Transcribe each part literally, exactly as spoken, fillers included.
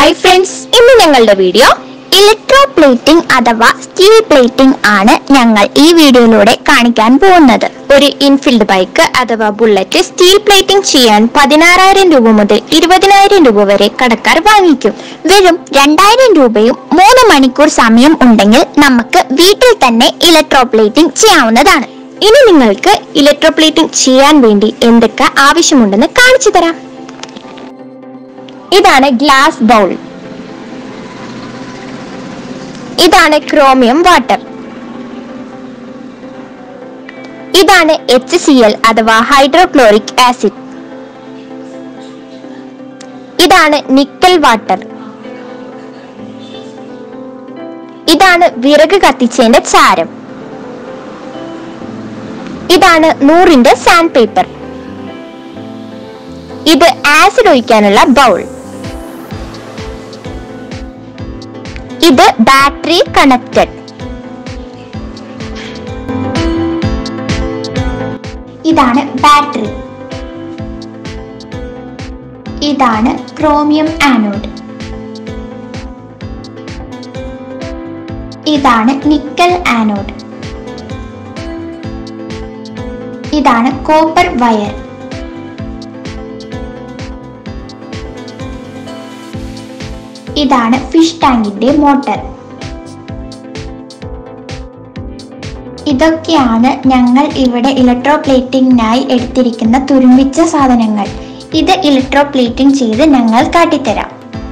Hi friends, ഇന്ന് ഞങ്ങളുടെ video electroplating അഥവാ steel plating ആണ് ഞങ്ങൾ ഈ വീഡിയോയിലൂടെ കാണിക്കാൻ പോകുന്നത്. ഒരു ഇൻഫീൽഡ് ബൈക്ക് അഥവാ ബുള്ളറ്റ് സ്റ്റീൽ പ്ലേറ്റിംഗ് ചെയ്യാൻ പതിനാറായിരം രൂപ മുതൽ ഇരുപതിനായിരം രൂപ വരെ കടക്കാർ വാങ്ങിക്കും. വെറും രണ്ടായിരം രൂപയും മൂന്ന് മണിക്കൂർ സമയം ഉണ്ടെങ്കിൽ നമുക്ക് വീട്ടിൽ തന്നെ ഇലക്ട്രോപ്ലേറ്റിംഗ് ചെയ്യാവുന്നതാണ്. ഇനി നിങ്ങൾക്ക് ഇലക്ട്രോപ്ലേറ്റിംഗ് ചെയ്യാൻ വേണ്ടി എന്തൊക്കെ ആവശ്യമുണ്ടെന്ന് കാണിച്ചു തരാം. ഇതാണ് ഗ്ലാസ് ബൗൾ, ഇതാണ് ക്രോമിയം വാട്ടർ, ഇതാണ് എച്ച് സി എൽ അഥവാ ഹൈഡ്രോക്ലോറിക് ആസിഡ്, ഇതാണ് നിക്കൽ വാട്ടർ, ഇതാണ് വിറക് കത്തിച്ചതിന്റെ ചാരം, ഇതാണ് നൂറിന്റെ സാൻഡ് പേപ്പർ, ഇത് ആസിഡ് ഒഴിക്കാനുള്ള ബൗൾ, ഇത് ബാറ്ററി കണക്റ്റഡ്, ഇതാണ് ബാറ്ററി, ഇതാണ് ക്രോമിയം ആനോഡ്, ഇതാണ് നിക്കൽ ആനോഡ്, ഇതാണ് കോപ്പർ വയർ, ഇതാണ് ഫിഷ് ടാങ്കിന്റെ മോട്ടർ. ഇതൊക്കെയാണ് ഞങ്ങൾ ഇവിടെ ഇലക്ട്രോപ്ലേറ്റിംഗിനായി എടുത്തിരിക്കുന്ന തുരുമ്പിച്ച സാധനങ്ങൾ. ഇത് ഇലക്ട്രോപ്ലേറ്റിംഗ് ചെയ്ത് ഞങ്ങൾ കാട്ടിത്തരാം.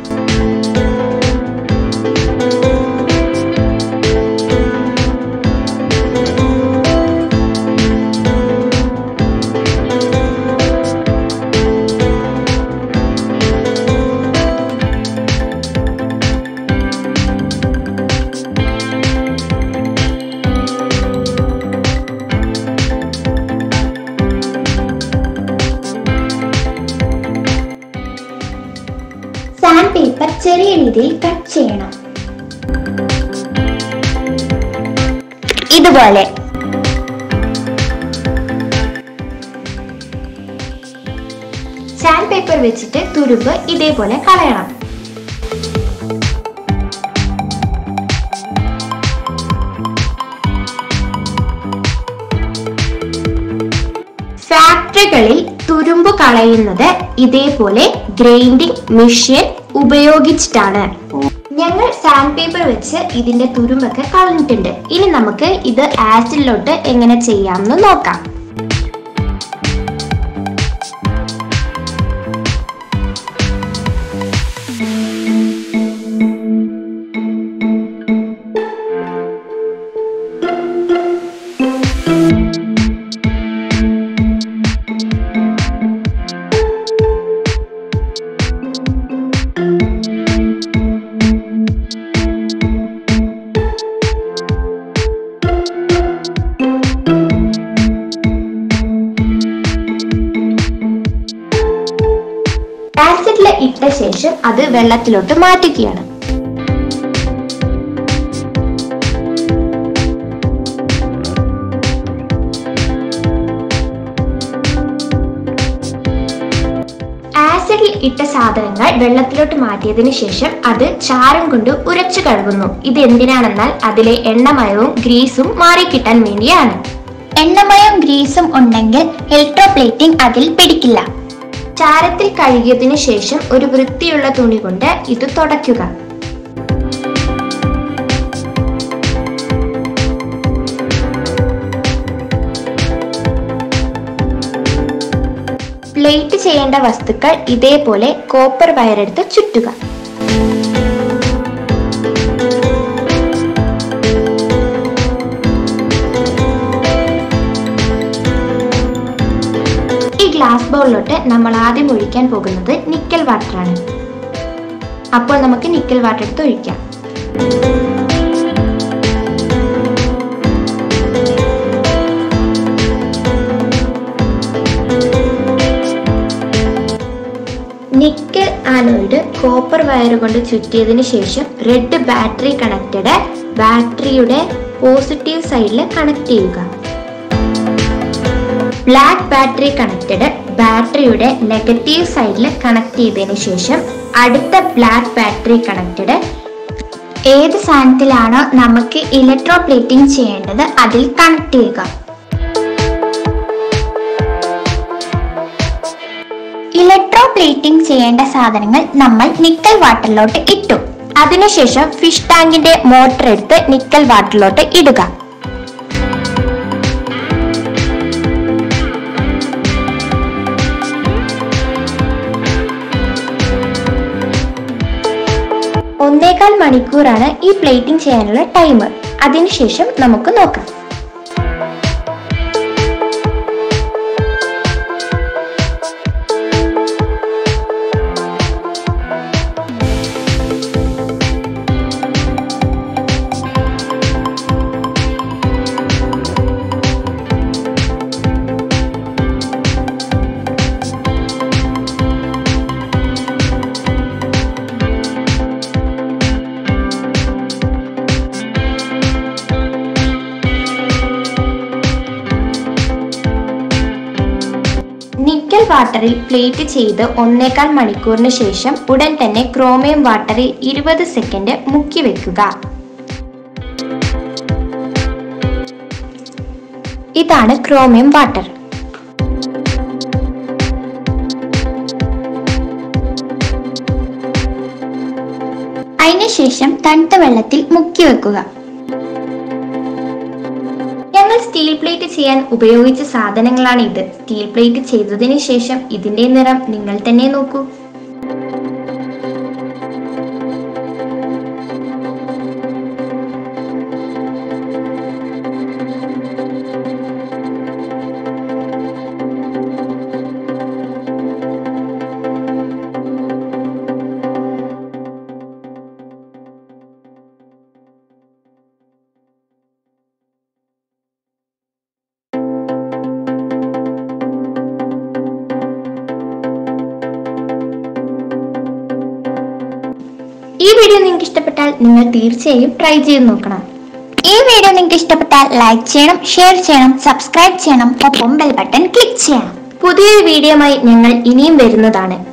സാൻഡ് പേപ്പർ ചെറിയ രീതിയിൽ കട്ട് ചെയ്യണം. ഇതുപോലെ സാൻഡ് പേപ്പർ വെച്ചിട്ട് തുരുമ്പ് ഇതേപോലെ കളയണം. ഫാക്ടറികളിൽ തുരുമ്പ് കളയുന്നത് ഇതേപോലെ ഗ്രൈൻഡിംഗ് മെഷീൻ ഉപയോഗിച്ചിട്ടാണ്. ഞങ്ങൾ സാൻഡ് പേപ്പർ വെച്ച് ഇതിന്റെ തുരുമ്പൊക്കെ കളഞ്ഞിട്ടുണ്ട്. ഇനി നമുക്ക് ഇത് ആസിഡിലോട്ട് എങ്ങനെ ചെയ്യാമെന്ന് നോക്കാം. ആസിഡിൽ ഇട്ട ശേഷം അത് വെള്ളത്തിലോട്ട് മാറ്റുകയാണ്. ആസിഡിൽ ഇട്ട സാധനങ്ങൾ വെള്ളത്തിലോട്ട് മാറ്റിയതിനു ശേഷം അത് ചാരം കൊണ്ട് ഉരച്ചു കഴുകുന്നു. ഇത് എന്തിനാണെന്നാൽ അതിലെ എണ്ണമയവും ഗ്രീസും മാറിക്കിട്ടാൻ വേണ്ടിയാണ്. എണ്ണമയവും ഗ്രീസും ഉണ്ടെങ്കിൽ ഇലക്ട്രോപ്ലേറ്റിംഗ് അതിൽ പിടിക്കില്ല. ചാരത്തിൽ കഴുകിയതിനു ശേഷം ഒരു വൃത്തിയുള്ള തുണി കൊണ്ട് ഇത് തുടയ്ക്കുക. പ്ലേറ്റ് ചെയ്യേണ്ട വസ്തുക്കൾ ഇതേപോലെ കോപ്പർ വയറെടുത്ത് ചുറ്റുക. ഗ്ലാസ് ബൗളിലോട്ട് നമ്മൾ ആദ്യം ഒഴിക്കാൻ പോകുന്നത് നിക്കൽ വാട്ടർ ആണ്. അപ്പോൾ നമുക്ക് നിക്കൽ വാട്ടർ എടുത്ത് ഒഴിക്കാം. നിക്കൽ ആനോയിഡ് കോപ്പർ വയർ കൊണ്ട് ചുറ്റിയതിന് ശേഷം റെഡ് ബാറ്ററി കണക്റ്റഡ് ബാറ്ററിയുടെ പോസിറ്റീവ് സൈഡിൽ കണക്ട് ചെയ്യുക. ബ്ലാക്ക് ബാറ്ററി കണക്റ്റഡ് ബാറ്ററിയുടെ നെഗറ്റീവ് സൈഡിൽ കണക്ട് ചെയ്തതിനു ശേഷം അടുത്ത ബ്ലാക്ക് ബാറ്ററി കണക്റ്റഡ്. ഏത് സാധനത്തിലാണോ നമുക്ക് ഇലക്ട്രോപ്ലേറ്റിംഗ് ചെയ്യേണ്ടത് അതിൽ കണക്ട് ചെയ്യുക. ഇലക്ട്രോപ്ലേറ്റിംഗ് ചെയ്യേണ്ട സാധനങ്ങൾ നമ്മൾ നിക്കൽ വാട്ടറിലോട്ട് ഇട്ടു. അതിനുശേഷം ഫിഷ് ടാങ്കിന്റെ മോട്ടർ എടുത്ത് നിക്കൽ വാട്ടറിലോട്ട് ഇടുക. ഒന്നേകാൽ മണിക്കൂറാണ് ഈ പ്ലേറ്റിംഗ് ചെയ്യാനുള്ള ടൈം. അതിനുശേഷം നമുക്ക് നോക്കാം. നിക്കൽ വാട്ടറിൽ പ്ലേറ്റ് ചെയ്ത് ഒന്നേകാൽ മണിക്കൂറിന് ശേഷം ഉടൻ തന്നെ ക്രോമിയം വാട്ടറിൽ ഇരുപത് സെക്കൻഡ് മുക്കി വെക്കുക. ഇതാണ് ക്രോമിയം വാട്ടർ. അതിനുശേഷം തണുത്ത വെള്ളത്തിൽ മുക്കി വെക്കുക. ഞങ്ങൾ സ്റ്റീൽ പ്ലേറ്റ് ചെയ്യാൻ ഉപയോഗിച്ച സാധനങ്ങളാണ് ഇത്. സ്റ്റീൽ പ്ലേറ്റ് ചെയ്തതിനു ശേഷം ഇതിന്റെ നിറം നിങ്ങൾ തന്നെ നോക്കൂ. ഈ വീഡിയോ നിങ്ങൾക്ക് ഇഷ്ടപ്പെട്ടാൽ നിങ്ങൾ തീർച്ചയായും ട്രൈ ചെയ്ത് നോക്കണം. ഈ വീഡിയോ നിങ്ങൾക്ക് ഇഷ്ടപ്പെട്ടാൽ ലൈക്ക് ചെയ്യണം, ഷെയർ ചെയ്യണം, സബ്സ്ക്രൈബ് ചെയ്യണം, ഒപ്പം ബെൽ ബട്ടൺ ക്ലിക്ക് ചെയ്യണം. പുതിയൊരു വീഡിയോയുമായി ഞങ്ങൾ ഇനിയും വരുന്നതാണ്.